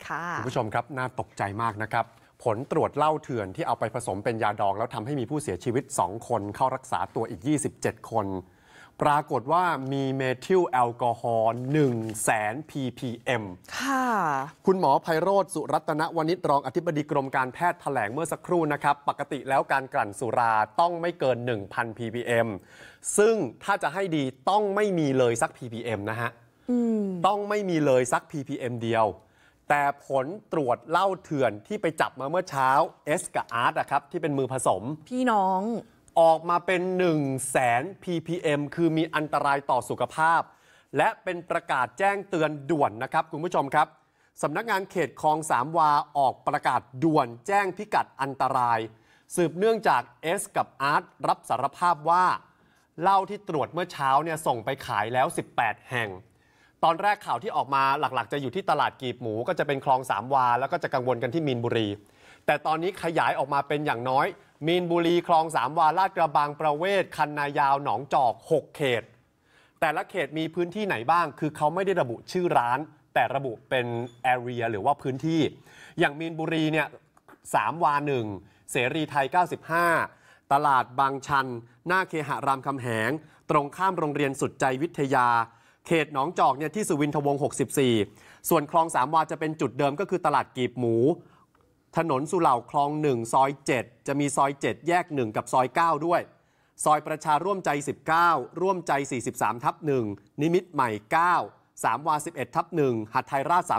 คุณผู้ชมครับน่าตกใจมากนะครับผลตรวจเหล้าเถื่อนที่เอาไปผสมเป็นยาดองแล้วทำให้มีผู้เสียชีวิต2 คนเข้ารักษาตัวอีก27 คนปรากฏว่ามีเมทิลแอลกอฮอล์100,000 ppm ค่ะคุณหมอไพโรจน์สุรัตนวณิชรองอธิบดีกรมการแพทย์แถลงเมื่อสักครู่นะครับปกติแล้วการกลั่นสุราต้องไม่เกิน 1,000 ppm ซึ่งถ้าจะให้ดีต้องไม่มีเลยสัก ppm นะฮะต้องไม่มีเลยสัก ppm เดียวแต่ผลตรวจเหล้าเถื่อนที่ไปจับมาเมื่อเช้าเอสกับอาร์ตนะครับที่เป็นมือผสมพี่น้องออกมาเป็น100,000 ppm คือมีอันตรายต่อสุขภาพและเป็นประกาศแจ้งเตือนด่วนนะครับคุณผู้ชมครับสำนักงานเขตคลองสามวาออกประกาศด่วนแจ้งพิกัดอันตรายสืบเนื่องจากเอสกับอาร์ตรับสารภาพว่าเหล้าที่ตรวจเมื่อเช้าเนี่ยส่งไปขายแล้ว18 แห่งตอนแรกข่าวที่ออกมาหลักๆจะอยู่ที่ตลาดกีบหมูก็จะเป็นคลองสามวาแล้วก็จะกังวลกันที่มีนบุรีแต่ตอนนี้ขยายออกมาเป็นอย่างน้อยมีนบุรีคลองสามวาลาดกระบังประเวศคันนายาวหนองจอก6 เขตแต่ละเขตมีพื้นที่ไหนบ้างคือเขาไม่ได้ระบุชื่อร้านแต่ระบุเป็น area หรือว่าพื้นที่อย่างมีนบุรีเนี่ย3 วา 1เสรีไทย95ตลาดบางชันหน้าเคหะรามคำแหงตรงข้ามโรงเรียนสุดใจวิทยาเขตหนองจอกเนี่ยที่สุวินทวงศ์64ส่วนคลองสามวาจะเป็นจุดเดิมก็คือตลาดกีบหมูถนนสุเหร่าคลอง1ซอย7จะมีซอย7แยก1กับซอย9ด้วยซอยประชาร่วมใจ19ร่วมใจ43/1นิมิตรใหม่9 3 วา 11/1หัดไทยราช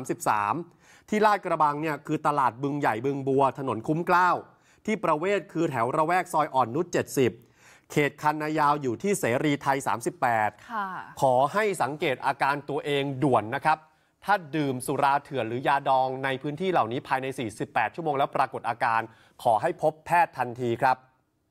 33ที่ลาดกระบังเนี่ยคือตลาดบึงใหญ่บึงบัวถนนคุ้มเกล้าที่ประเวศคือแถวระแวกซอยอ่อนนุช70เขตคันนายาวอยู่ที่เสรีไทย38ขอให้สังเกตอาการตัวเองด่วนนะครับถ้าดื่มสุราเถื่อนหรือยาดองในพื้นที่เหล่านี้ภายใน48 ชั่วโมงแล้วปรากฏอาการขอให้พบแพทย์ทันทีครับ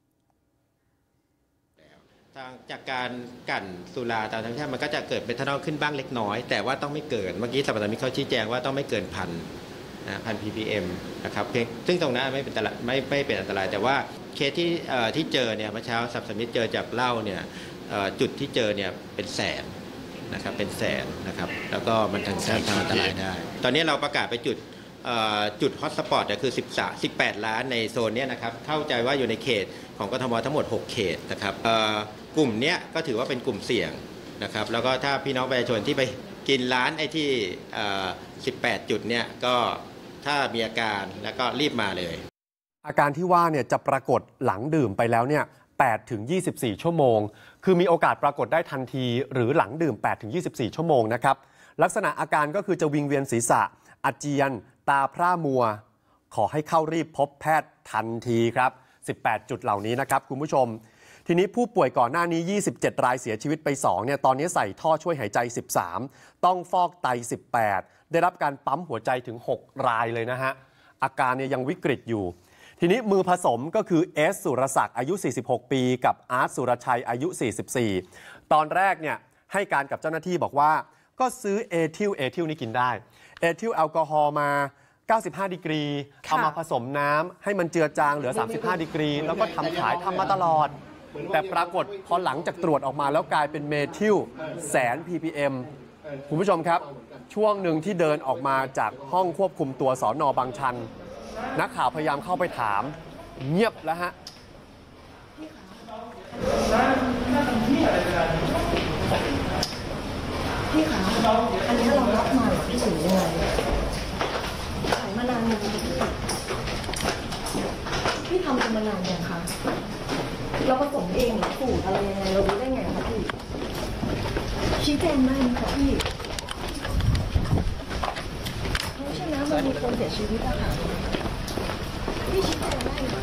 จากการกลั่นสุราตามธรรมชาติมันก็จะเกิดเมทานอลขึ้นบ้างเล็กน้อยแต่ว่าต้องไม่เกินเมื่อกี้สัปดาห์นี้เขาชี้แจงว่าต้องไม่เกินพัน ppm นะครับซึ่งตรงนั้นไม่เป็นอันตรายแต่ว่าเคสที่เจอเนี่ยเมื่อเช้าสับสมิธเจอจากเหล้าเนี่ยจุดที่เจอเนี่ยเป็นแสนนะครับเป็นแสนนะครับแล้วก็มันทำอันตรายได้ตอนนี้เราประกาศไปจุดฮอตสปอตคือ18 ล้านในโซนนี้นะครับเข้าใจว่าอยู่ในเขตของกทมทั้งหมด6 เขตนะครับกลุ่มนี้ก็ถือว่าเป็นกลุ่มเสี่ยงนะครับแล้วก็ถ้าพี่น้องประชาชนที่ไปกินร้านไอ้ที่18 จุดเนี่ยก็ถ้ามีอาการแล้วก็รีบมาเลยอาการที่ว่าเนี่ยจะปรากฏหลังดื่มไปแล้วเนี่ย8 ถึง 24 ชั่วโมงคือมีโอกาสปรากฏได้ทันทีหรือหลังดื่ม8 ถึง 24 ชั่วโมงนะครับลักษณะอาการก็คือจะวิงเวียนศีรษะอาเจียนตาพร่ามัวขอให้เข้ารีบพบแพทย์ทันทีครับ18 จุดเหล่านี้นะครับคุณผู้ชมทีนี้ผู้ป่วยก่อนหน้านี้27 รายเสียชีวิตไป2เนี่ยตอนนี้ใส่ท่อช่วยหายใจ13ต้องฟอกไต18ได้รับการปั๊มหัวใจถึง6 รายเลยนะฮะอาการเนี่ยยังวิกฤตอยู่ทีนี้มือผสมก็คือเอสสุรศักดิ์อายุ46 ปีกับอาร์ตสุรชัยอายุ44ตอนแรกเนี่ยให้การกับเจ้าหน้าที่บอกว่าก็ซื้อเอทิลนี่กินได้เอทิลแอลกอฮอล์มา95 ดีกรีเอามาผสมน้ำให้มันเจือจางเหลือ35 ดีกรีแล้วก็ทำขายทำมาตลอดแต่ปรากฏพอหลังจากตรวจออกมาแล้วกลายเป็นเมทิล100,000 ppm คุณผู้ชมครับช่วงหนึ่งที่เดินออกมาจากห้องควบคุมตัวสน.บางชันนักข่าวพยายามเข้าไปถามเงียบแล้วฮะพี่คะอันนี้เรารับมาหรือพี่ถือยังไงขายมานานยังพี่ทำกันมานานยังคะเราผสมเองหรือสูตรอะไรยังไงเรารู้ได้ไงคะพี่ชี้แจงได้ไหมคะพี่ไม่ใช่นะมันมีคนเสียชีวิตอะค่ะพี่ชี้แจงได้ไหม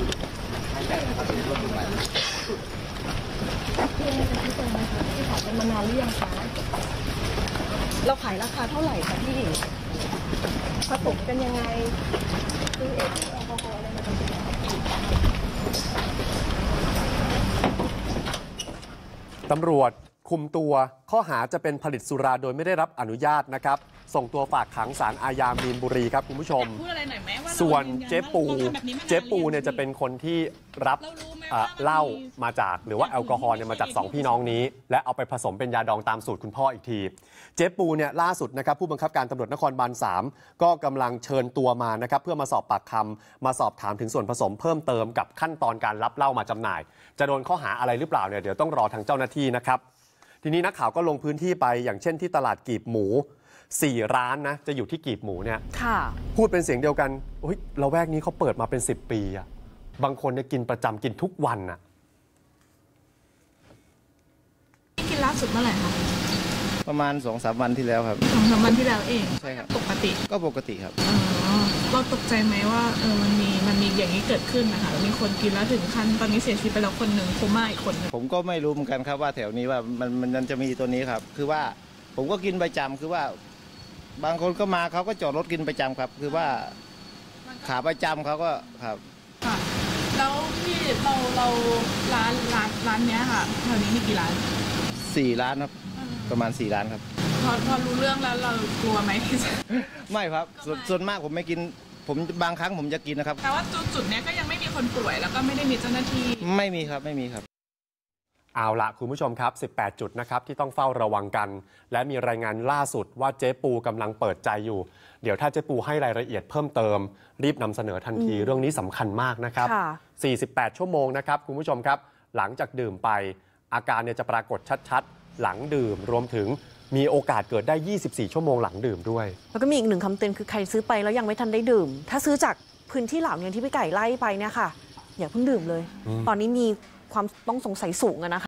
พี่จะชี้แจงไหมคะพี่ขายกันมานานหรือยังคะเราขายราคาเท่าไหร่คะพี่ผสมกันยังไงซื้อเอทิลแอลกอฮอล์อะไรมาทำตำรวจคุมตัวข้อหาจะเป็นผลิตสุราโดยไม่ได้รับอนุญาตนะครับส่งตัวฝากขังศาลอาญามีนบุรีครับคุณผู้ชมส่วนเจ๊ปูเนี่ยจะเป็นคนที่รับเหล้ามาจากหรือว่าแอลกอฮอล์เนี่ยมาจาก2พี่น้องนี้และเอาไปผสมเป็นยาดองตามสูตรคุณพ่ออีกทีเจ๊ปูเนี่ยล่าสุดนะครับผู้บังคับการตำรวจนครบาล3ก็กำลังเชิญตัวมานะครับเพื่อมาสอบปากคำมาสอบถามถึงส่วนผสมเพิ่มเติมกับขั้นตอนการรับเหล้ามาจำหน่ายจะโดนข้อหาอะไรหรือเปล่าเนี่ยเดี๋ยวต้องรอทางเจ้าหน้าที่นะครับทีนี้นักข่าวก็ลงพื้นที่ไปอย่างเช่นที่ตลาดกีบหมู4 ร้านนะจะอยู่ที่กีบหมูเนี่ยพูดเป็นเสียงเดียวกันละแวกนี้เขาเปิดมาเป็น10 ปีอะบางคนเนี่ยกินประจำกินทุกวันอะกินล่าสุดเมื่อไหร่คะประมาณ 2-3 วันที่แล้วครับ 2-3 วันที่แล้วเองใช่ครับปกติก็ปกติครับเราตกใจไหมว่ามันมีอย่างนี้เกิดขึ้นนะคะมีคนกินแล้วถึงขั้นตอนนี้เสียชีวิตไปแล้วคนหนึ่งโคม่าอีกคนนึงผมก็ไม่รู้เหมือนกันครับว่าแถวนี้ว่ามันจะมีตัวนี้ครับคือว่าผมก็กินประจำคือว่าบางคนก็มาเขาก็จอดรถกินประจำครับคือว่าขาประจำเขาก็ครับแล้วที่เราร้านเนี้ยค่ะแถวนี้มีกี่ร้าน 4 ร้านครับประมาณ4 ร้านครับพอรู้เรื่องแล้วเรากลัวไหมที่จะไม่ครับส่วนมากผมไม่กินผมบางครั้งผมจะกินนะครับแต่ว่าจุดเนี้ยก็ยังไม่มีคนป่วยแล้วก็ไม่ได้มีเจ้าหน้าที่ไม่มีครับไม่มีครับเอาละคุณผู้ชมครับ18 จุดนะครับที่ต้องเฝ้าระวังกันและมีรายงานล่าสุดว่าเจ๊ปูกำลังเปิดใจอยู่เดี๋ยวถ้าเจ๊ปูให้รายละเอียดเพิ่มเติมรีบนำเสนอทันทีเรื่องนี้สำคัญมากนะครับ48 ชั่วโมงนะครับคุณผู้ชมครับหลังจากดื่มไปอาการเนี่ยจะปรากฏชัดๆหลังดื่มรวมถึงมีโอกาสเกิดได้24 ชั่วโมงหลังดื่มด้วยแล้วก็มีอีก1 คำเตือนคือใครซื้อไปแล้วยังไม่ทันได้ดื่มถ้าซื้อจากพื้นที่เหล่านี้ที่พี่ไก่ไล่ไปเนี่ยค่ะอย่าเพิ่งดื่มเลยตอนนี้มีความต้องสงสัยสูงนะคะ